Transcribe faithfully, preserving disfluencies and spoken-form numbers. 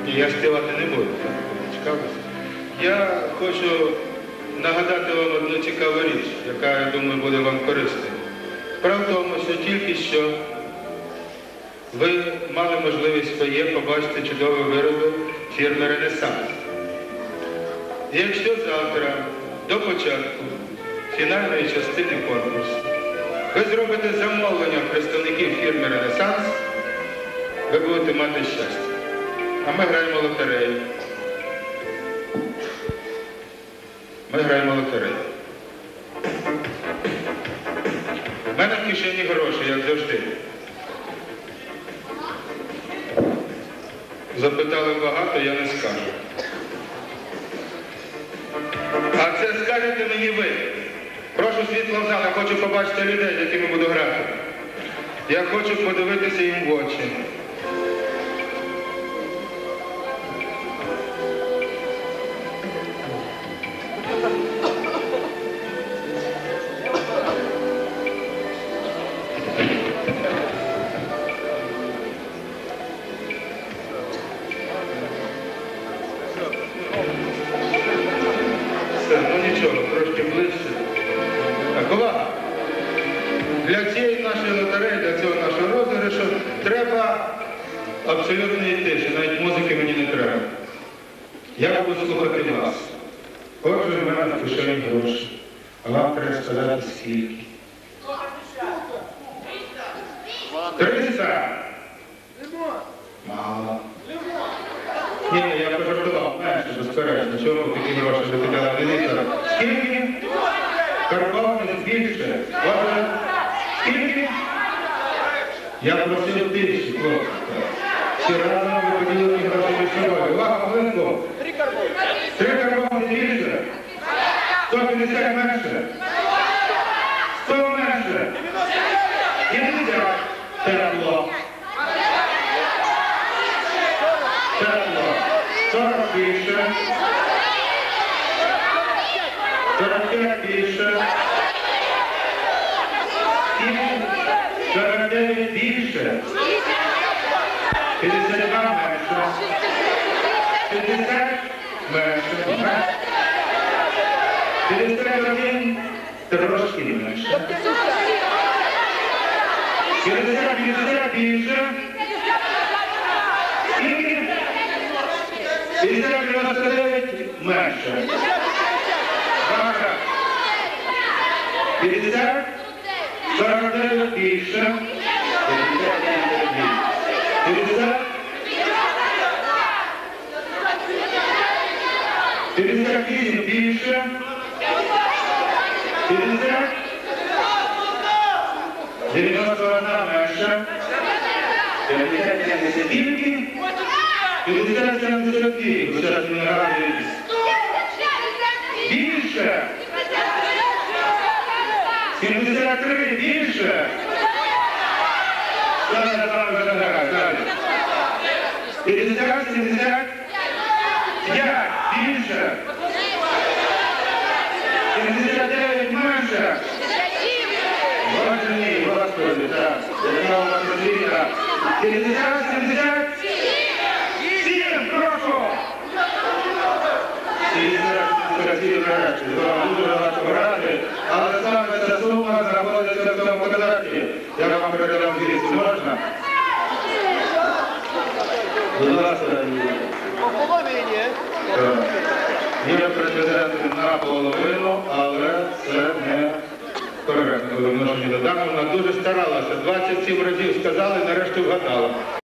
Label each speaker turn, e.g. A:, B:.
A: Ні, я співати не буду, так, цікавлюся. Я хочу нагадати вам одну цікаву річ, яка, я думаю, буде вам корисною. Справа в тому, що тільки що ви мали можливість своє побачити чудові вироби фірми «Ренесанс». І якщо завтра, до початку фінальної частини конкурсу, ви зробите замовлення представників фірми «Ренесанс», ви будете мати щастя. А ми граємо лотерею. Ми граємо лотерею. У мене в кишені гроші, як завжди. Запитали багато, я не скажу. А це скажете мені ви. Прошу світло в зал, я хочу побачити людей, з якими буду грати. Я хочу подивитися їм в очі. Ну нічого, трошки ближче. Так, увага! Для цієї нашої лотереї, для цього нашого розіграшу треба абсолютної тиші, навіть музики мені не треба. Я буду слухати вас. Отже, в мене в кишені гроші. А вам треба сказати скільки. Триста! Мало. Ні, я пожартував, менше, безперечно. Чому такі гроші запитали мілітора? Скільки? Карбованець більше. Отже, скільки? Я просив більше, хлопці. Всі разом ви поділили гроші між собою. Увага, хвилинку. Три карбованець більше. сто п'ятдесят менше. сто менше. п'ятдесят. Тепло. Тепло. сорок більше. сорок п'ять більше. сорок дев'ять більше. п'ятдесят два менше. п'ятдесят менше. п'ятдесят один трошки менше. п'ятдесят п'ятдесят більше. п'ятдесят дев'яносто дев'ять менше. п'ятдесят сорок дев'ять більше. п'ятдесят п'ятдесят вісім більше. п'ятдесят дев'яносто одна менше. п'ятдесят сімдесят скільки? п'ятдесят сімдесят дві. Зараз не нагадують. Більше. сімдесят три більше. Зараз я вам вже нагадаю. п'ятдесят сімдесят п'ять більше. сімдесят дев'ять менше. Боже мій, Господи, так. Яка у вас розліка. п'ятдесят сімдесят сім, прошу. Красиві речі, з вами дуже багато грати, але саме ця сума знаходиться в цьому квадраті. Я вам передам звідси, можна? Будь ласка,
B: По половині.
A: є президент наполовину, але це не коректно по відношенню до даного. Вона дуже старалася, двадцять сім разів сказали, нарешті вгадала.